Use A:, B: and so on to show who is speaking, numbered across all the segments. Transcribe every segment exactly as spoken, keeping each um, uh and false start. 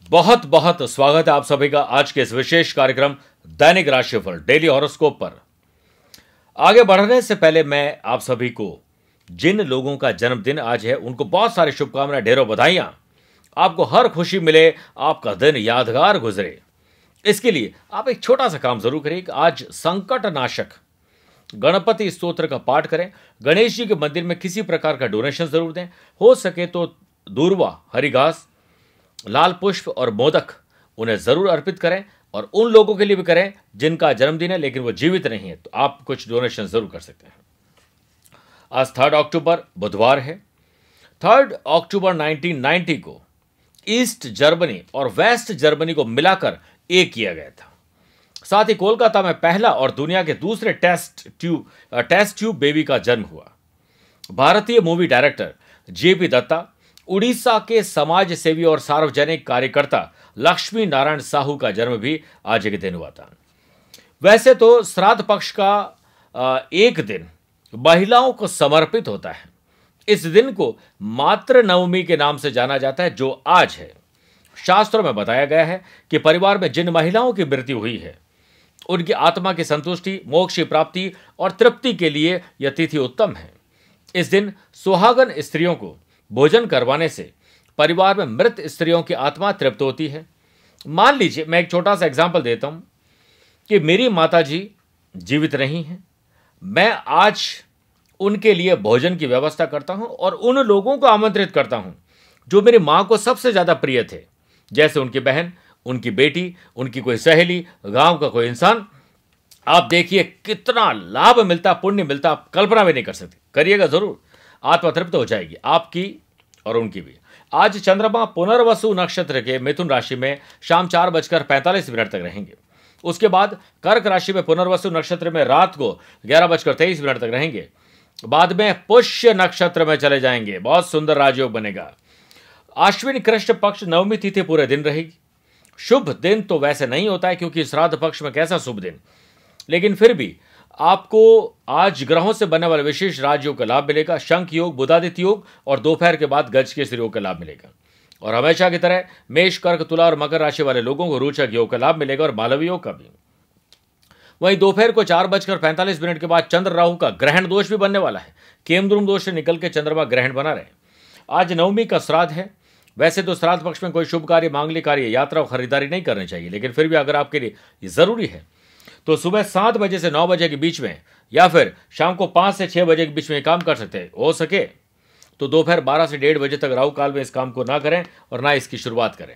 A: बहुत बहुत स्वागत है आप सभी का आज के इस विशेष कार्यक्रम दैनिक राशिफल डेली हॉरोस्कोप पर। आगे बढ़ने से पहले मैं आप सभी को जिन लोगों का जन्मदिन आज है उनको बहुत सारी शुभकामनाएं, ढेरों बधाइयां। आपको हर खुशी मिले, आपका दिन यादगार गुजरे। इसके लिए आप एक छोटा सा काम जरूर करें। आज संकट नाशक गणपति स्तोत्र का पाठ करें। गणेश जी के मंदिर में किसी प्रकार का डोनेशन जरूर दें। हो सके तो दूर्वा, हरी घास, लाल पुष्प और मोदक उन्हें जरूर अर्पित करें। और उन लोगों के लिए भी करें जिनका जन्मदिन है लेकिन वो जीवित नहीं है, तो आप कुछ डोनेशन जरूर कर सकते हैं। आज थर्ड अक्टूबर बुधवार है। थर्ड अक्टूबर नाइनटीन नाइंटी को ईस्ट जर्मनी और वेस्ट जर्मनी को मिलाकर एक किया गया था। साथ ही कोलकाता में पहला और दुनिया के दूसरे test tube test tube baby का जन्म हुआ। भारतीय movie director JP Dutta, Orissa के समाज सेवी और सार्वजनिक कार्यकर्ता लक्ष्मी नारायण साहू का जन्म भी आज के दिन हुआ था। वैसे तो श्राद्ध पक्ष का एक दिन महिलाओं को समर्पित होता है। इस दिन को मातृ नवमी के नाम से जाना जाता है, जो आज है। शास्त्रों में बताया गया है कि परिवार में जिन महिलाओं की मृत्यु हुई है उनकी आत्मा की संतुष्टि, मोक्ष की प्राप्ति और तृप्ति के लिए यह तिथि उत्तम है। इस दिन सुहागन स्त्रियों को भोजन करवाने से परिवार में मृत स्त्रियों की आत्मा तृप्त होती है। मान लीजिए, मैं एक छोटा सा एग्जाम्पल देता हूं कि मेरी माता जी जीवित नहीं हैं। मैं आज उनके लिए भोजन की व्यवस्था करता हूं और उन लोगों को आमंत्रित करता हूं जो मेरी मां को सबसे ज्यादा प्रिय थे, जैसे उनकी बहन, उनकी बेटी, उनकी कोई सहेली, गांव का कोई इंसान। आप देखिए कितना लाभ मिलता, पुण्य मिलता, आप कल्पना भी नहीं कर सकते। करिएगा जरूर, आत्मा तृप्त हो जाएगी आपकी और उनकी भी। आज चंद्रमा पुनर्वसु नक्षत्र के मिथुन राशि में शाम चार बजकर पैंतालीस मिनट तक रहेंगे। उसके बाद कर्क राशि में पुनर्वसु नक्षत्र में रात को ग्यारह बजकर तेईस मिनट तक रहेंगे। बाद में पुष्य नक्षत्र में चले जाएंगे। बहुत सुंदर राजयोग बनेगा। अश्विन कृष्ण पक्ष नवमी तिथि पूरे दिन रहेगी। शुभ दिन तो वैसे नहीं होता है क्योंकि श्राद्ध पक्ष में कैसा शुभ दिन, लेकिन फिर भी आपको आज ग्रहों से बनने वाले विशेष राजयोग का लाभ मिलेगा। शंख योग, बुधादित्य योग और दोपहर के बाद गज के योग का लाभ मिलेगा। और हमेशा की तरह मेष, कर्क, तुला और मकर राशि वाले लोगों को रोचक योग का लाभ मिलेगा और मालवी योग का भी। वहीं दोपहर को चार बजकर पैंतालीस मिनट के बाद चंद्र राहु का ग्रहण दोष भी बनने वाला है। केमद्रुम दोष से निकल के चंद्रमा ग्रहण बना रहे। आज नवमी का श्राद्ध है। वैसे तो श्राद्ध पक्ष में कोई शुभ कार्य, मांगलिक कार्य, यात्रा और खरीदारी नहीं करनी चाहिए, लेकिन फिर भी अगर आपके लिए ये जरूरी है तो सुबह सात बजे से नौ बजे के बीच में या फिर शाम को पांच से छह बजे के बीच में काम कर सकते हैं। हो सके तो दोपहर बारह से डेढ़ बजे तक राहु काल में इस काम को ना करें और ना इसकी शुरुआत करें।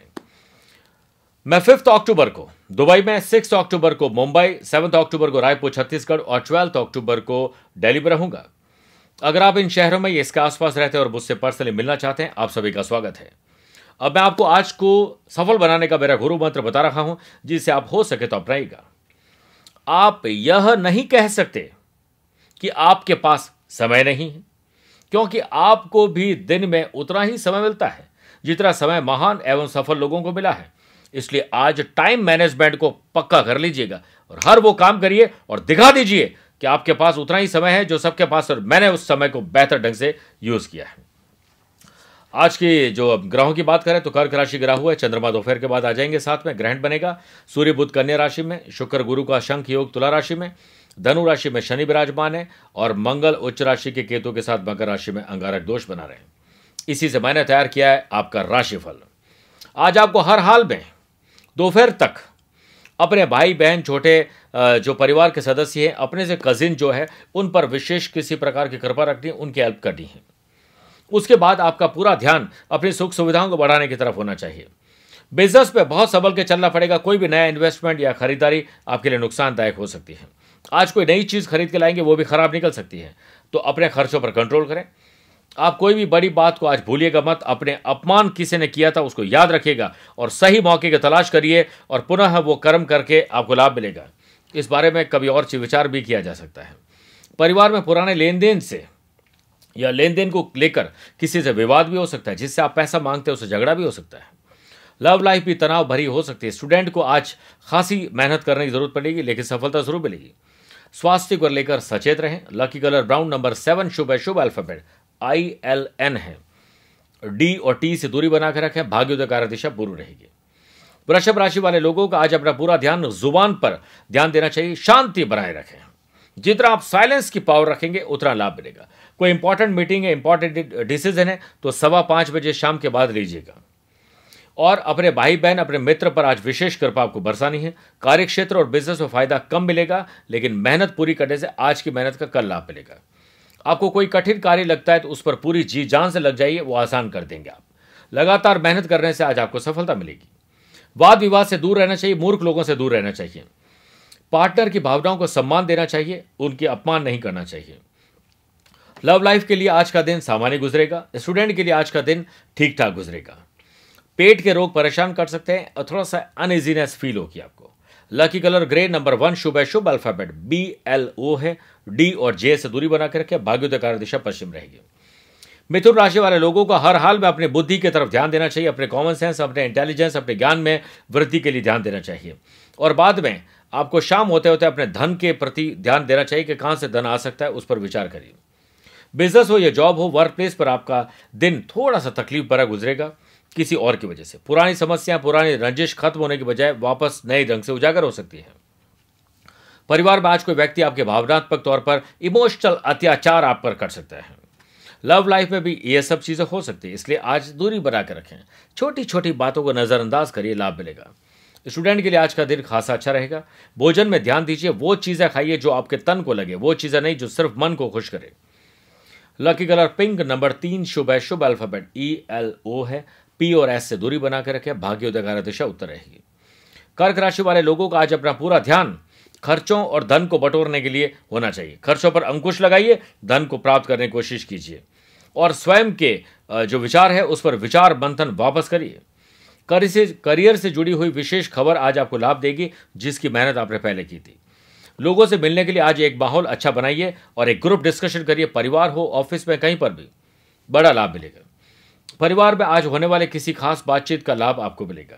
A: मैं फिफ्थ अक्टूबर को दुबई में, सिक्स अक्टूबर को मुंबई, सेवंथ अक्टूबर को रायपुर छत्तीसगढ़ और ट्वेल्थ अक्टूबर को दिल्ली में रहूंगा। अगर आप इन शहरों में इसके आसपास रहते हैं और मुझसे पर्सनली मिलना चाहते हैं, आप सभी का स्वागत है। अब मैं आपको आज को सफल बनाने का मेरा गुरु मंत्र बता रहा हूं, जिससे आप हो सके तो अपनाइएगा। आप यह नहीं कह सकते कि आपके पास समय नहीं है, क्योंकि आपको भी दिन में उतना ही समय मिलता है जितना समय महान एवं सफल लोगों को मिला है। इसलिए आज टाइम मैनेजमेंट को पक्का कर लीजिएगा और हर वो काम करिए और दिखा दीजिए कि आपके पास उतना ही समय है जो सबके पास, और मैंने उस समय को बेहतर ढंग से यूज किया है। आज की जो ग्रहों की बात करें तो कर्क राशि ग्रह हुआ है। चंद्रमा दोपहर के बाद आ जाएंगे, साथ में ग्रहण बनेगा। सूर्य बुध कन्या राशि में, शुक्र गुरु का शंख योग तुला राशि में, धनु राशि में शनि विराजमान है और मंगल उच्च राशि के केतु के साथ मकर राशि में अंगारक दोष बना रहे हैं। इसी से मैंने तैयार किया है आपका राशिफल। आज आपको हर हाल में दोपहर तक अपने भाई बहन, छोटे जो परिवार के सदस्य हैं, अपने से कजिन जो है, उन पर विशेष किसी प्रकार की कृपा रखनी है, उनकी हेल्प करनी है। उसके बाद आपका पूरा ध्यान अपनी सुख सुविधाओं को बढ़ाने की तरफ होना चाहिए। बिजनेस पे बहुत संभल के चलना पड़ेगा। कोई भी नया इन्वेस्टमेंट या खरीदारी आपके लिए नुकसानदायक हो सकती है। आज कोई नई चीज खरीद के लाएंगे, वो भी खराब निकल सकती है, तो अपने खर्चों पर कंट्रोल करें। आप कोई भी बड़ी बात को आज भूलिएगा मत। अपने अपमान किसी ने किया था उसको याद रखिएगा और सही मौके की तलाश करिए और पुनः वो कर्म करके आपको लाभ मिलेगा। इस बारे में कभी और विचार भी किया जा सकता है। परिवार में पुराने लेन देन से या लेन देन को लेकर किसी से विवाद भी हो सकता है। जिससे आप पैसा मांगते हैं उससे झगड़ा भी हो सकता है। लव लाइफ भी तनाव भरी हो सकती है। स्टूडेंट को आज खासी मेहनत करने की जरूरत पड़ेगी, लेकिन सफलता जरूर मिलेगी। स्वास्थ्य को लेकर सचेत रहें। Lucky colour brown, number seven शुभ है। शुभ अल्फाबेट आई एल एन है। डी और टी से दूरी बनाकर रखें। भाग्योदय कार्य दिशा पूर्व रहेगी। वृषभ राशि वाले लोगों का आज अपना पूरा ध्यान जुबान पर ध्यान देना चाहिए। शांति बनाए रखें। जितना आप साइलेंस की पावर रखेंगे उतना लाभ मिलेगा। कोई इंपॉर्टेंट मीटिंग है, इंपॉर्टेंट डिसीजन है तो सवा पांच बजे शाम के बाद लीजिएगा। और अपने भाई बहन, अपने मित्र पर आज विशेष कृपा आपको बरसानी है। कार्यक्षेत्र और बिजनेस में फायदा कम मिलेगा, लेकिन मेहनत पूरी करने से आज की मेहनत का कल लाभ मिलेगा। आपको कोई कठिन कार्य लगता है तो उस पर पूरी जी जान से लग जाइए, वो आसान कर देंगे आप। लगातार मेहनत करने से आज आपको सफलता मिलेगी। वाद विवाद से दूर रहना चाहिए, मूर्ख लोगों से दूर रहना चाहिए। पार्टनर की भावनाओं को सम्मान देना चाहिए, उनके अपमान नहीं करना चाहिए। लव लाइफ के लिए आज का दिन सामान्य गुजरेगा। स्टूडेंट के लिए आज का दिन ठीक ठाक गुजरेगा। पेट के रोग परेशान कर सकते हैं और थोड़ा सा अनइजीनेस फील होगी आपको। Lucky colour grey, number one, शुभ है शुभ अल्फाबेट बी एल ओ है। डी और जे से दूरी बना के रखें। भाग्योदयकारी दिशा पश्चिम रहेगी। मिथुन राशि वाले लोगों को हर हाल में अपनी बुद्धि की तरफ ध्यान देना चाहिए। अपने कॉमन सेंस, अपने इंटेलिजेंस, अपने ज्ञान में वृद्धि के लिए ध्यान देना चाहिए। और बाद में आपको शाम होते होते अपने धन के प्रति ध्यान देना चाहिए कि कहां से धन आ सकता है, उस पर विचार करिए। बिजनेस हो या जॉब हो, वर्क प्लेस पर आपका दिन थोड़ा सा तकलीफ भरा गुजरेगा किसी और की वजह से। पुरानी समस्याएं, पुरानी रंजिश खत्म होने की बजाय वापस नए ढंग से उजागर हो सकती है। परिवार में आज कोई व्यक्ति आपके भावनात्मक तौर पर इमोशनल अत्याचार आप पर कर सकता है। लव लाइफ में भी ये सब चीजें हो सकती है, इसलिए आज दूरी बना कर रखें। छोटी छोटी बातों को नजरअंदाज करिए, लाभ मिलेगा। स्टूडेंट के लिए आज का दिन खासा अच्छा रहेगा। भोजन में ध्यान दीजिए, वो चीजें खाइए जो आपके तन को लगे, वो चीजें नहीं जो सिर्फ मन को खुश करे। लकी कलर पिंक, नंबर तीन, शुभ है शुभ अल्फाबेट ई एल ओ है। पी और एस से दूरी बना कर रखें। भाग्योदयकारी दिशा उत्तर रहेगी। कर्क राशि वाले लोगों का आज अपना पूरा ध्यान खर्चों और धन को बटोरने के लिए होना चाहिए। खर्चों पर अंकुश लगाइए, धन को प्राप्त करने की कोशिश कीजिए और स्वयं के जो विचार है उस पर विचार मंथन वापस करिए। करियर से जुड़ी हुई विशेष खबर आज आपको लाभ देगी, जिसकी मेहनत आपने पहले की थी। लोगों से मिलने के लिए आज एक माहौल अच्छा बनाइए और एक ग्रुप डिस्कशन करिए। परिवार हो, ऑफिस में, कहीं पर भी बड़ा लाभ मिलेगा। परिवार में आज होने वाले किसी खास बातचीत का लाभ आपको मिलेगा।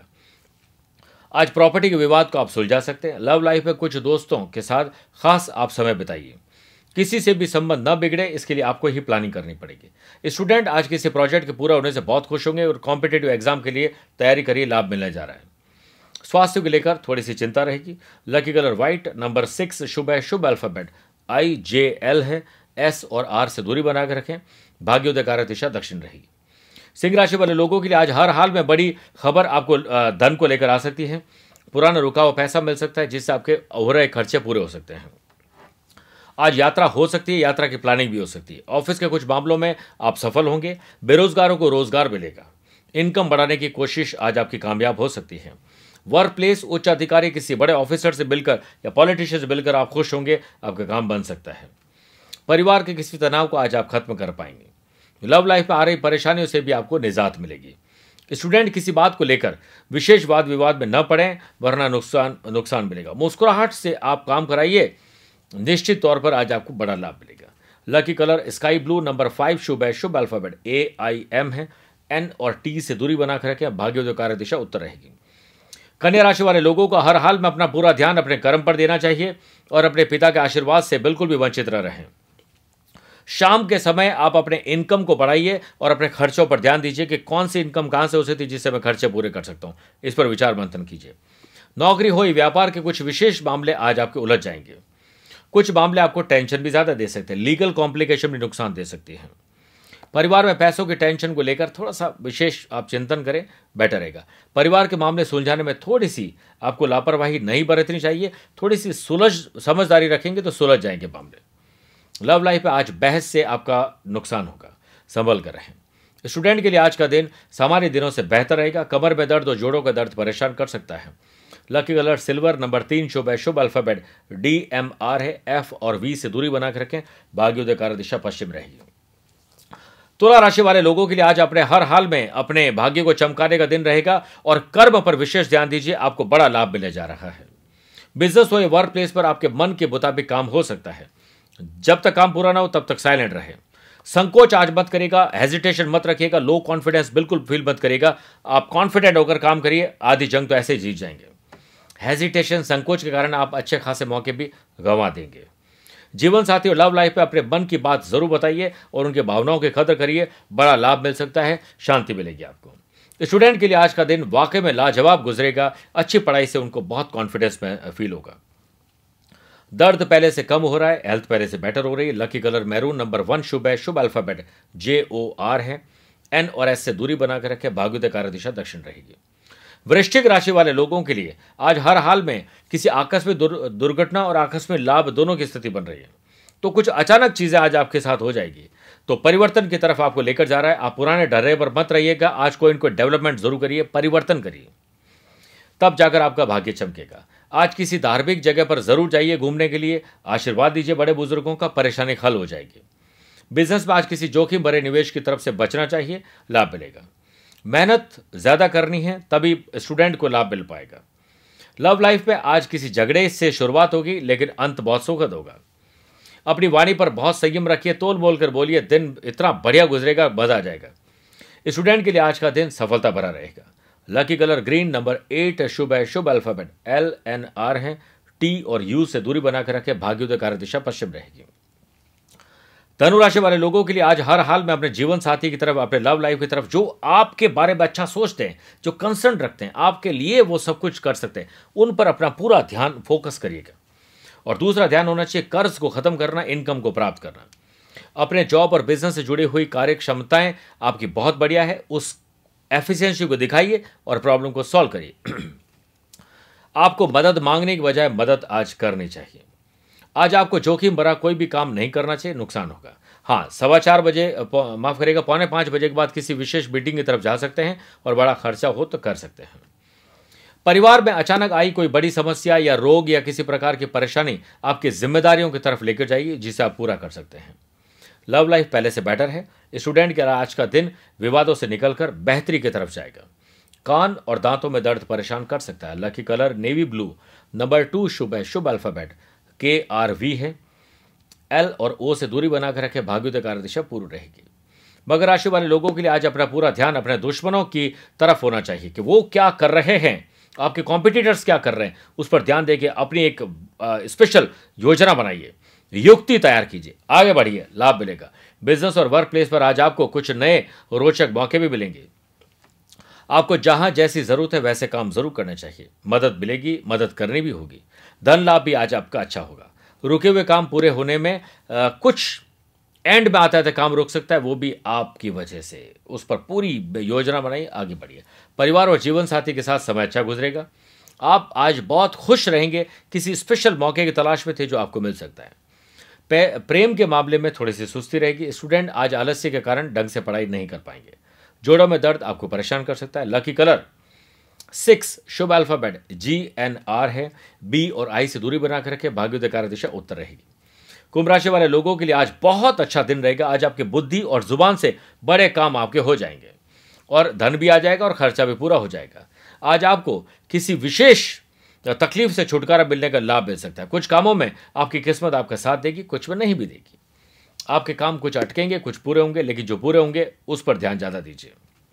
A: आज प्रॉपर्टी के विवाद को आप सुलझा सकते हैं। लव लाइफ में कुछ दोस्तों के साथ खास आप समय बिताइए। किसी से भी संबंध न बिगड़े, इसके लिए आपको ही प्लानिंग करनी पड़ेगी। स्टूडेंट आज किसी प्रोजेक्ट के पूरा होने से बहुत खुश होंगे और कॉम्पिटेटिव एग्जाम के लिए तैयारी करिए, लाभ मिलने जा रहा है। स्वास्थ्य को लेकर थोड़ी सी चिंता रहेगी। Lucky colour white, number six, शुभ है शुभ अल्फाबेट आई जे एल है। एस और आर से दूरी बनाकर रखें। भाग्योदयकारी दिशा दक्षिण रहेगी। सिंह राशि वाले लोगों के लिए आज हर हाल में बड़ी खबर आपको धन को लेकर आ सकती है। पुराना रुका हुआ पैसा मिल सकता है, जिससे आपके हो रहे खर्चे पूरे हो सकते हैं। आज यात्रा हो सकती है, यात्रा की प्लानिंग भी हो सकती है। ऑफिस के कुछ मामलों में आप सफल होंगे। बेरोजगारों को रोजगार मिलेगा। इनकम बढ़ाने की कोशिश आज आपकी कामयाब हो सकती है। वर्क प्लेस, उच्च अधिकारी, किसी बड़े ऑफिसर से मिलकर या पॉलिटिशियन से मिलकर आप खुश होंगे, आपका काम बन सकता है। परिवार के किसी तनाव को आज आप खत्म कर पाएंगे। लव लाइफ में आ रही परेशानियों से भी आपको निजात मिलेगी। स्टूडेंट किसी बात को लेकर विशेष वाद विवाद में न पड़ें, वरना नुकसान नुकसान मिलेगा। मुस्कुराहट से आप काम कराइए, निश्चित तौर पर आज आपको बड़ा लाभ मिलेगा। Lucky colour sky blue, number five, शुभ है शुभ अल्फाबेट ए आई एम है। एन और टी से दूरी बनाकर रखें। भाग्योदयकारी दिशा उत्तर रहेगी। कन्या राशि वाले लोगों को हर हाल में अपना पूरा ध्यान अपने कर्म पर देना चाहिए और अपने पिता के आशीर्वाद से बिल्कुल भी वंचित न रहें। शाम के समय आप अपने इनकम को बढ़ाइए और अपने खर्चों पर ध्यान दीजिए कि कौन सी इनकम कहां से हो सकती है जिससे मैं खर्चे पूरे कर सकता हूं। इस पर विचार मंथन कीजिए। नौकरी हो या व्यापार के कुछ विशेष मामले आज आपके उलझ जाएंगे। कुछ मामले आपको टेंशन भी ज्यादा दे सकते हैं। लीगल कॉम्प्लिकेशन भी नुकसान दे सकती है। परिवार में पैसों की टेंशन को लेकर थोड़ा सा विशेष आप चिंतन करें, बेटर रहेगा। परिवार के मामले सुलझाने में थोड़ी सी आपको लापरवाही नहीं बरतनी चाहिए। थोड़ी सी सुलझ समझदारी रखेंगे तो सुलझ जाएंगे मामले। लव लाइफ में आज बहस से आपका नुकसान होगा, संभल कर रहें। स्टूडेंट के लिए आज का दिन सामान्य दिनों से बेहतर रहेगा। कमर में दर्द और जोड़ों का दर्द परेशान कर सकता है। लकी कलर सिल्वर, नंबर तीन, शुभ है शुभ अल्फाबेट डी एम आर है। एफ और वी से दूरी बनाकर रखें। भाग्योदयकारी दिशा पश्चिम रहेगी। तुला राशि वाले लोगों के लिए आज अपने हर हाल में अपने भाग्य को चमकाने का दिन रहेगा और कर्म पर विशेष ध्यान दीजिए, आपको बड़ा लाभ मिलने जा रहा है। बिजनेस हो या वर्क प्लेस पर आपके मन के मुताबिक काम हो सकता है। जब तक काम पूरा ना हो तब तक साइलेंट रहे। संकोच आज मत करेगा, हेजिटेशन मत रखिएगा, लो कॉन्फिडेंस बिल्कुल फील मत करिएगा। आप कॉन्फिडेंट होकर काम करिए, आधी जंग तो ऐसे ही जीत जाएंगे। हेजिटेशन, संकोच के कारण आप अच्छे खासे मौके भी गंवा देंगे। जीवन साथी और लव लाइफ पे अपने मन की बात जरूर बताइए और उनके भावनाओं की कदर करिए, बड़ा लाभ मिल सकता है, शांति मिलेगी आपको। स्टूडेंट के लिए आज का दिन वाकई में लाजवाब गुजरेगा। अच्छी पढ़ाई से उनको बहुत कॉन्फिडेंस में फील होगा। दर्द पहले से कम हो रहा है, हेल्थ पहले से बेटर हो रही है। Lucky colour maroon, number one शुभ है, शुभ अल्फाबेट जे ओ आर है। एन और एस से दूरी बनाकर रखें, भाग्योदय कार्य दिशा दक्षिण रहेगी। वृश्चिक राशि वाले लोगों के लिए आज हर हाल में किसी आकस्मिक दुर, दुर्घटना और आकस्मिक लाभ दोनों की स्थिति बन रही है। तो कुछ अचानक चीजें आज आपके साथ हो जाएगी, तो परिवर्तन की तरफ आपको लेकर जा रहा है। आप पुराने डरे पर मत रहिएगा, आज कोई इनको डेवलपमेंट जरूर करिए, परिवर्तन करिए, तब जाकर आपका भाग्य चमकेगा। आज किसी धार्मिक जगह पर जरूर जाइए घूमने के लिए, आशीर्वाद दीजिए बड़े बुजुर्गों का, परेशानी हल हो जाएगी। बिजनेस में आज किसी जोखिम भरे निवेश की तरफ से बचना चाहिए, लाभ मिलेगा। मेहनत ज्यादा करनी है, तभी स्टूडेंट को लाभ मिल पाएगा। लव लाइफ में आज किसी झगड़े से शुरुआत होगी, लेकिन अंत बहुत सुखद होगा। अपनी वाणी पर बहुत संयम रखिए, तोल बोल कर बोलिए, दिन इतना बढ़िया गुजरेगा, मजा आ जाएगा। स्टूडेंट के लिए आज का दिन सफलता भरा रहेगा। Lucky colour green, number eight शुभ है, शुभ अल्फाबेट एल एन आर है। टी और यू से दूरी बनाकर रखे, भाग्योदय कार्य दिशा पश्चिम रहेगी। धनु राशि वाले लोगों के लिए आज हर हाल में अपने जीवन साथी की तरफ, अपने लव लाइफ की तरफ, जो आपके बारे में अच्छा सोचते हैं, जो कंसर्न रखते हैं, आपके लिए वो सब कुछ कर सकते हैं, उन पर अपना पूरा ध्यान फोकस करिएगा। और दूसरा ध्यान होना चाहिए कर्ज को खत्म करना, इनकम को प्राप्त करना। अपने जॉब और बिजनेस से जुड़ी हुई कार्य क्षमताएं आपकी बहुत बढ़िया है, उस एफिशिएंसी को दिखाइए और प्रॉब्लम को सॉल्व करिए। आपको मदद मांगने की बजाय मदद आज करनी चाहिए। आज आपको जोखिम भरा कोई भी काम नहीं करना चाहिए, नुकसान होगा। हाँ, सवा चार बजे माफ करेगा पौने पाँच बजे के बाद किसी विशेष मीटिंग की तरफ जा सकते हैं और बड़ा खर्चा हो तो कर सकते हैं। परिवार में अचानक आई कोई बड़ी समस्या या रोग या किसी प्रकार की परेशानी आपकी जिम्मेदारियों की तरफ लेकर जाएगी, जिसे आप पूरा कर सकते हैं। लव लाइफ पहले से बेटर है। स्टूडेंट के आज का दिन विवादों से निकलकर बेहतरी की तरफ जाएगा। कान और दांतों में दर्द परेशान कर सकता है। Lucky colour navy blue, number two शुभ है, शुभ अल्फाबेट के आर वी है। एल और ओ से दूरी बनाकर रखे, भाग्योदय कार्य दिशा पूर्व रहेगी। मकर राशि वाले लोगों के लिए आज अपना पूरा ध्यान अपने दुश्मनों की तरफ होना चाहिए कि वो क्या कर रहे हैं, आपके कॉम्पिटिटर्स क्या कर रहे हैं, उस पर ध्यान देके अपनी एक स्पेशल योजना बनाइए, युक्ति तैयार कीजिए, आगे बढ़िए, लाभ मिलेगा। बिजनेस और वर्क प्लेस पर आज आपको कुछ नए रोचक मौके भी मिलेंगे। आपको जहां जैसी जरूरत है वैसे काम जरूर करने चाहिए। मदद मिलेगी, मदद करनी भी होगी। धन लाभ भी आज आपका अच्छा होगा। रुके हुए काम पूरे होने में आ, कुछ एंड में आता है तो काम रुक सकता है, वो भी आपकी वजह से। उस पर पूरी योजना बनाई, आगे बढ़िए। परिवार और जीवन साथी के साथ समय अच्छा गुजरेगा। आप आज बहुत खुश रहेंगे, किसी स्पेशल मौके की तलाश में थे जो आपको मिल सकता है। प्रेम के मामले में थोड़ी सी सुस्ती रहेगी। स्टूडेंट आज आलस्य के कारण ढंग से पढ़ाई नहीं कर पाएंगे। जोड़ों में दर्द आपको परेशान कर सकता है। लकी कलर सिक्स, शुभ अल्फाबेट जी एन आर है। बी और आई से दूरी बनाकर रखें, भाग्योदय कार्य दिशा उत्तर रहेगी। कुंभ राशि वाले लोगों के लिए आज बहुत अच्छा दिन रहेगा। आज आपकी बुद्धि और जुबान से बड़े काम आपके हो जाएंगे और धन भी आ जाएगा और खर्चा भी पूरा हो जाएगा। आज आपको किसी विशेष तकलीफ से छुटकारा मिलने का लाभ मिल सकता है। कुछ कामों में आपकी किस्मत आपका साथ देगी, कुछ में नहीं भी देगी। आपके काम कुछ अटकेंगे, कुछ पूरे होंगे, लेकिन जो पूरे होंगे उस पर ध्यान ज्यादा दीजिए।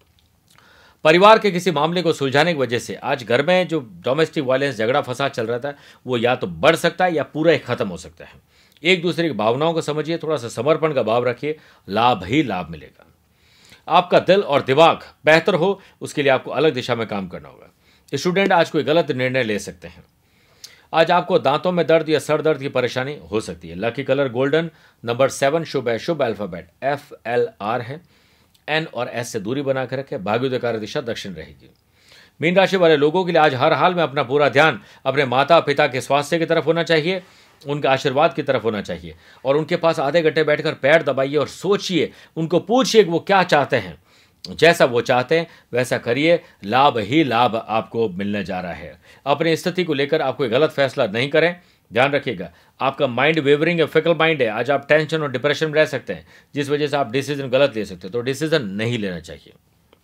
A: परिवार के किसी मामले को सुलझाने की वजह से आज घर में जो डोमेस्टिक वायलेंस, झगड़ा फसाद चल रहा था, वो या तो बढ़ सकता है या पूरा ही खत्म हो सकता है। एक दूसरे की भावनाओं को समझिए, थोड़ा सा समर्पण का भाव रखिए, लाभ ही लाभ मिलेगा। आपका दिल और दिमाग बेहतर हो, उसके लिए आपको अलग दिशा में काम करना होगा। स्टूडेंट आज कोई गलत निर्णय ले सकते हैं। आज आपको दांतों में दर्द या सर दर्द की परेशानी हो सकती है। Lucky colour golden, number seven शुभ है, शुभ अल्फाबेट एफ एल आर है। एन और एस से दूरी बनाकर रखें, भाग्योदय कार्य दिशा दक्षिण रहेगी। मीन राशि वाले लोगों के लिए आज हर हाल में अपना पूरा ध्यान अपने माता पिता के स्वास्थ्य की तरफ होना चाहिए, उनके आशीर्वाद की तरफ होना चाहिए। और उनके पास आधे घंटे बैठकर पैर दबाइए और सोचिए, उनको पूछिए कि वो क्या चाहते हैं। जैसा वो चाहते हैं वैसा करिए, लाभ ही लाभ आपको मिलने जा रहा है। अपनी स्थिति को लेकर आप कोई गलत फैसला नहीं करें, ध्यान रखिएगा। आपका माइंड वेवरिंग है, फिकल माइंड है। आज आप टेंशन और डिप्रेशन में रह सकते हैं, जिस वजह से आप डिसीजन गलत ले सकते हैं, तो डिसीजन नहीं लेना चाहिए।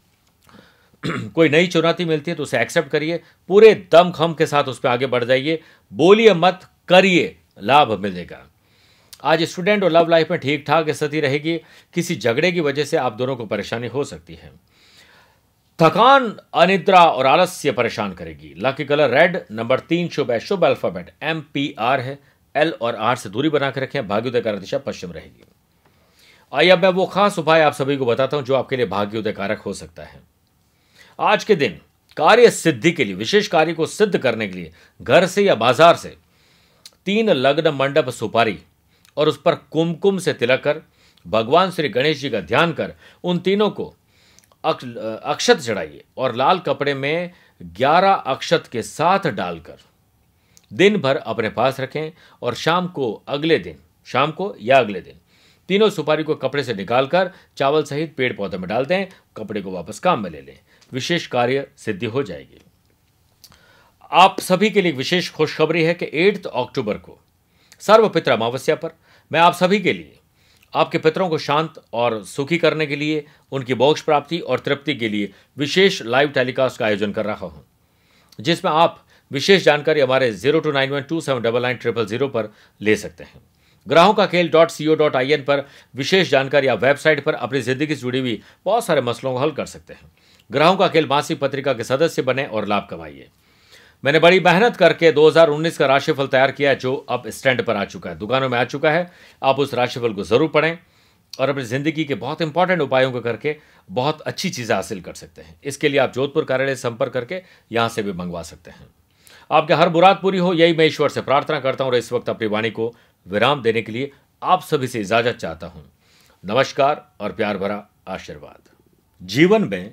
A: कोई नई चुनौती मिलती है तो उसे एक्सेप्ट करिए, पूरे दम खम के साथ उस पर आगे बढ़ जाइए। बोलिए मत, करिए, लाभ मिलेगा। आज स्टूडेंट और लव लाइफ में ठीक ठाक स्थिति रहेगी। किसी झगड़े की वजह से आप दोनों को परेशानी हो सकती है। थकान, अनिद्रा और आलस्य परेशान करेगी। लकी कलर रेड, नंबर तीन शुभ है, शुभ अल्फाबेट एम पी आर है। एल और आर से दूरी बनाकर रखें, भाग्योदय कार्य दिशा पश्चिम रहेगी। आइए अब मैं वो खास उपाय आप सभी को बताता हूं जो आपके लिए भाग्योदय कारक हो सकता है। आज के दिन कार्य सिद्धि के लिए, विशेष कार्य को सिद्ध करने के लिए घर से या बाजार से तीन लग्न मंडप सुपारी और उस पर कुमकुम से तिलक कर भगवान श्री गणेश जी का ध्यान कर उन तीनों को अक्षत चढ़ाइए और लाल कपड़े में ग्यारह अक्षत के साथ डालकर दिन भर अपने पास रखें और शाम को अगले दिन शाम को या अगले दिन तीनों सुपारी को कपड़े से निकालकर चावल सहित पेड़ पौधे में डाल दें। कपड़े को वापस काम में ले लें, विशेष कार्य सिद्धि हो जाएगी। आप सभी के लिए विशेष खुशखबरी है कि आठ अक्टूबर को सर्वपितृ अमावस्या पर मैं आप सभी के लिए, आपके पितरों को शांत और सुखी करने के लिए, उनकी मोक्ष प्राप्ति और तृप्ति के लिए विशेष लाइव टेलीकास्ट का आयोजन कर रहा हूं, जिसमें आप विशेष जानकारी हमारे zero two nine one two seven double nine triple zero पर ले सकते हैं। ग्राहों का खेल dot C O dot I N पर विशेष जानकारी या वेबसाइट पर अपनी जिंदगी से जुड़ी हुई बहुत सारे मसलों को हल कर सकते हैं। ग्राहों का खेल मासिक पत्रिका के सदस्य बने और लाभ कमाइए। मैंने बड़ी मेहनत करके दो हज़ार उन्नीस का राशिफल तैयार किया, जो अब स्टैंड पर आ चुका है, दुकानों में आ चुका है। आप उस राशिफल को जरूर पढ़ें और अपनी जिंदगी के बहुत इंपॉर्टेंट उपायों को करके बहुत अच्छी चीजें हासिल कर सकते हैं। इसके लिए आप जोधपुर कार्यालय से संपर्क करके यहां से भी मंगवा सकते हैं। आपके हर मुराद पूरी हो, यही मैं ईश्वर से प्रार्थना करता हूं और इस वक्त अपनी वाणी को विराम देने के लिए आप सभी से इजाजत चाहता हूं। नमस्कार और प्यार भरा आशीर्वाद। जीवन में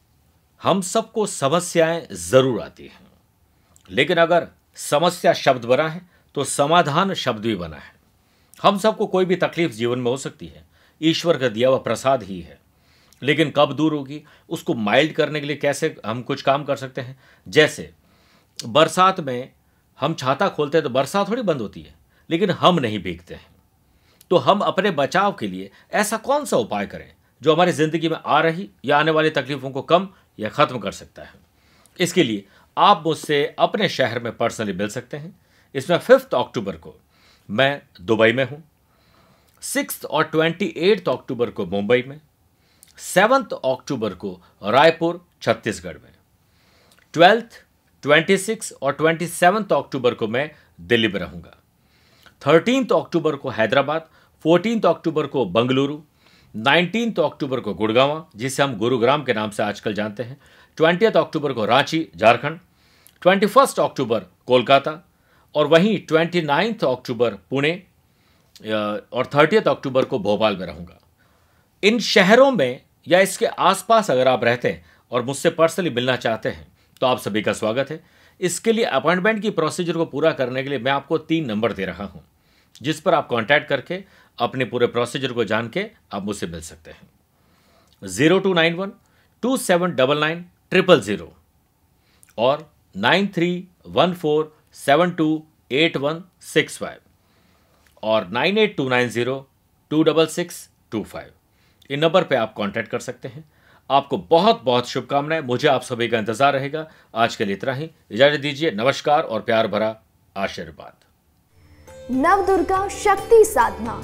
A: हम सबको समस्याएं जरूर आती हैं, लेकिन अगर समस्या शब्द बना है तो समाधान शब्द भी बना है। हम सबको कोई भी तकलीफ जीवन में हो सकती है, ईश्वर का दिया हुआ प्रसाद ही है, लेकिन कब दूर होगी उसको माइल्ड करने के लिए कैसे हम कुछ काम कर सकते हैं। जैसे बरसात में हम छाता खोलते हैं तो बरसात थोड़ी बंद होती है, लेकिन हम नहीं भीगते हैं। तो हम अपने बचाव के लिए ऐसा कौन सा उपाय करें जो हमारी जिंदगी में आ रही या आने वाली तकलीफों को कम या खत्म कर सकता है। इसके लिए आप मुझसे अपने शहर में पर्सनली मिल सकते हैं। इसमें फिफ्थ अक्टूबर को मैं दुबई में हूं, सिक्स्थ और ट्वेंटी एट्थ अक्टूबर को मुंबई में, सेवन्थ अक्टूबर को रायपुर छत्तीसगढ़ में, ट्वेल्थ, ट्वेंटी सिक्स और ट्वेंटी सेवन्थ अक्टूबर को मैं दिल्ली में रहूंगा, थर्टीन्थ अक्टूबर को हैदराबाद, फोर्टीन्थ अक्टूबर को बंगलुरु, नाइनटीन्थ अक्टूबर को गुड़गांव जिसे हम गुरुग्राम के नाम से आजकल जानते हैं, ट्वेंटियथ अक्टूबर को Ranchi Jharkhand, twenty first October Kolkata और वहीं ट्वेंटी नाइन्थ अक्टूबर पुणे और थर्टियथ अक्टूबर को भोपाल में रहूंगा। इन शहरों में या इसके आसपास अगर आप रहते हैं और मुझसे पर्सनली मिलना चाहते हैं तो आप सभी का स्वागत है। इसके लिए अपॉइंटमेंट की प्रोसीजर को पूरा करने के लिए मैं आपको तीन नंबर दे रहा हूं, जिस पर आप कांटेक्ट करके अपने पूरे प्रोसीजर को जान के आप मुझसे मिल सकते हैं। Zero two nine one two seven double nine triple zero और nine three one four seven two eight one six five और nine eight two nine zero two double six two five. इन नंबर पे आप contact कर सकते हैं। आपको बहुत बहुत शुभकामनाएं। मुझे आप सभी का इंतजार रहेगा। आज के लिए इतना ही, इजाजत दीजिए। नमस्कार और प्यार भरा आशीर्वाद।
B: नवदुर्गा शक्ति साधना।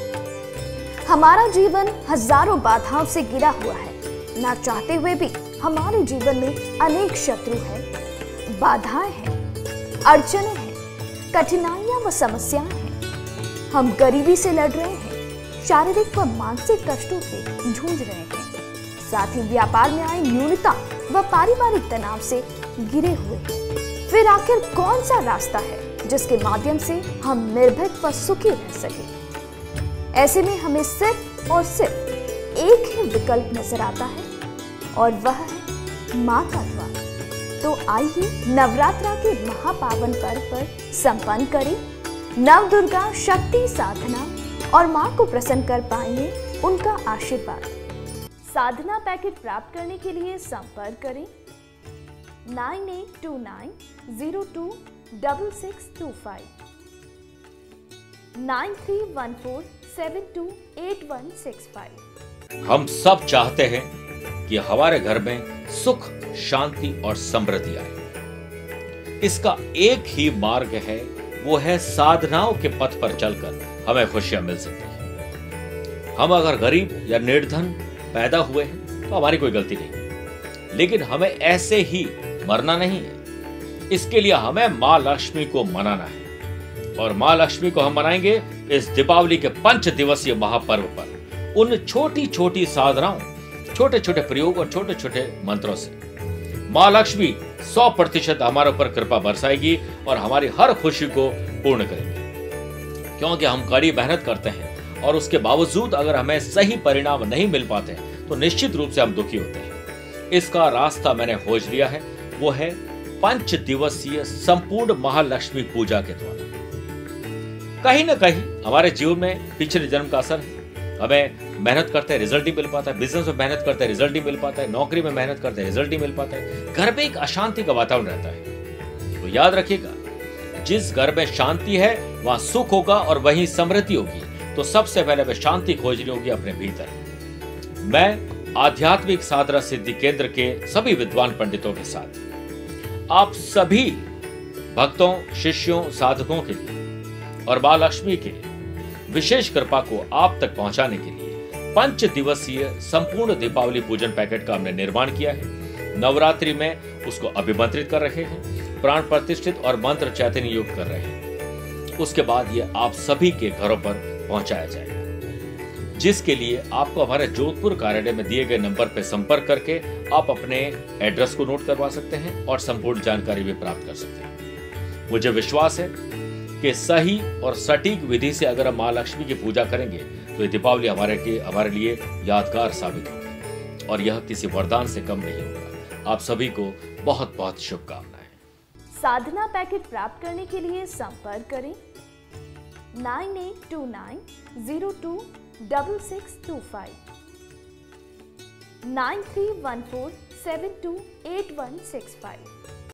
B: हमारा जीवन हजारों बाधाओं से घिरा हुआ है। ना चाहते हुए भी हमारे जीवन में अनेक शत्रु हैं, बाधाएं हैं, अड़चने हैं, कठिनाइयां व समस्याएं हैं। हम गरीबी से लड़ रहे हैं, शारीरिक व मानसिक कष्टों से जूझ रहे हैं, साथ ही व्यापार में आए न्यूनता व पारिवारिक तनाव से घिरे हुए हैं। फिर आखिर कौन सा रास्ता है जिसके माध्यम से हम निर्भीक व सुखी रह सके? ऐसे में हमें सिर्फ और सिर्फ एक ही विकल्प नजर आता है और वह है मां का द्वार। तो आइए नवरात्रा के महापावन पर्व पर संपन्न करें नवदुर्गा शक्ति साधना और मां को प्रसन्न कर पाएंगे उनका आशीर्वाद। साधना पैकेट प्राप्त करने के लिए संपर्क करें nine eight two nine zero two double six two five, nine three one four seven two eight one six five.
A: हम सब चाहते हैं कि हमारे घर में सुख, शांति और समृद्धि आए। इसका एक ही मार्ग है, वो है साधनाओं के पथ पर चलकर हमें खुशियां मिल सकती हैं। हम अगर गरीब या निर्धन पैदा हुए हैं तो हमारी कोई गलती नहीं, लेकिन हमें ऐसे ही मरना नहीं है। इसके लिए हमें मां लक्ष्मी को मनाना है और मां लक्ष्मी को हम मनाएंगे इस दीपावली के पंच दिवसीय महापर्व पर, उन छोटी छोटी साधनाओं, छोटे छोटे प्रयोग और छोटे छोटे मंत्रों से। मां लक्ष्मी सौ प्रतिशत हमारे ऊपर कृपा बरसाएगी और हमारी हर खुशी को पूर्ण करेगी। क्योंकि हम कड़ी मेहनत करते हैं और उसके बावजूद अगर हमें सही परिणाम नहीं मिल पाते तो निश्चित रूप से हम दुखी होते हैं। इसका रास्ता मैंने खोज लिया है, वो है पंच दिवसीय संपूर्ण महालक्ष्मी पूजा के द्वारा। कहीं ना कहीं हमारे जीवन में पिछले जन्म का असर है। हमें मेहनत करते हैं, रिजल्ट नहीं मिल पाता है, बिजनेस में मेहनत करते हैं, रिजल्ट नहीं मिल पाता है, नौकरी में मेहनत करते हैं, रिजल्ट नहीं मिल पाता है, घर में एक अशांति का वातावरण रहता है। तो याद रखिएगा, जिस घर में शांति है वहां सुख होगा और वहीं समृद्धि होगी। तो सबसे पहले हमें शांति खोजनी होगी अपने भीतर। मैं आध्यात्मिक साधना सिद्धि केंद्र के सभी विद्वान पंडितों के साथ आप सभी भक्तों, शिष्यों, साधकों के लिए और मां लक्ष्मी के विशेष कृपा को आप तक पहुंचाने के लिए पंच दिवसीय संपूर्ण दीपावली पूजन पैकेट का हमने निर्माण किया है। नवरात्रि में उसको अभिमंत्रित कर रहे हैं, प्राण प्रतिष्ठित और मंत्र चैतन्य युक्त कर रहे हैं। उसके बाद ये आप सभी के घरों पर पहुंचाया जाएगा, जिसके लिए आपको हमारे जोधपुर कार्यालय में दिए गए नंबर पर संपर्क करके आप अपने एड्रेस को नोट करवा सकते हैं और संपूर्ण जानकारी भी प्राप्त कर सकते हैं। मुझे विश्वास है कि सही और सटीक विधि से अगर हम मां लक्ष्मी की पूजा करेंगे तो ये दीपावली हमारे के हमारे लिए यादगार साबित होगी और यह किसी वरदान से कम नहीं होगा। आप सभी को बहुत बहुत शुभकामनाएं।
B: साधना पैकेट प्राप्त करने के लिए संपर्क करें nine eight two nine zero two double six two five, nine three one four seven two eight one six five.